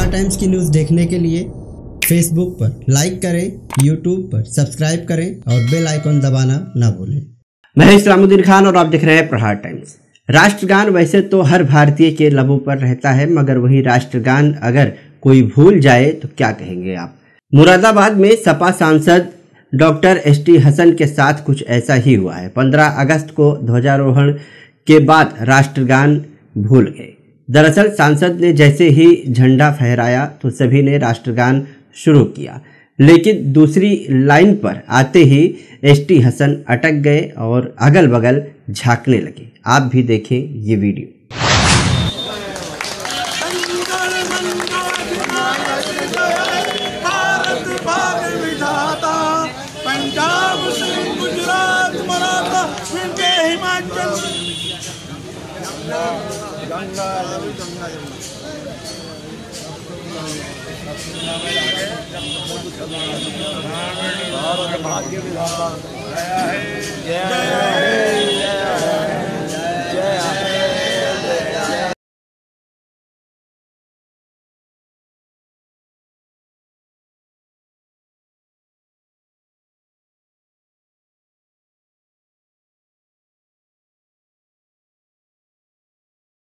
प्रहार टाइम्स की न्यूज़ देखने के लिए फेसबुक पर लाइक करें, यूट्यूब पर सब्सक्राइब करें और बेल आइकन दबाना ना भूलें। मैं इस्लामुद्दीन खान और आप देख रहे हैं प्रहार टाइम्स। राष्ट्रगान वैसे तो हर भारतीय के लबों पर रहता है, मगर वही राष्ट्रगान अगर कोई भूल जाए तो क्या कहेंगे आप। मुरादाबाद में सपा सांसद डॉक्टर एसटी हसन के साथ कुछ ऐसा ही हुआ है। 15 अगस्त को ध्वजारोहण के बाद राष्ट्रगान भूल गए। दरअसल सांसद ने जैसे ही झंडा फहराया तो सभी ने राष्ट्रगान शुरू किया, लेकिन दूसरी लाइन पर आते ही एसटी हसन अटक गए और अगल बगल झांकने लगे। आप भी देखें ये वीडियो। पंजाब से गुजरात मराठा फिर हिमाचल भाग्य विधाता